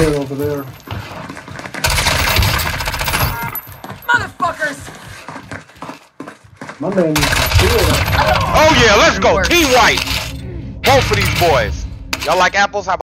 hit over there. Motherfuckers! My man needs to shield. Oh yeah, let's go. Team White. Both of these boys. Y'all like apples? How about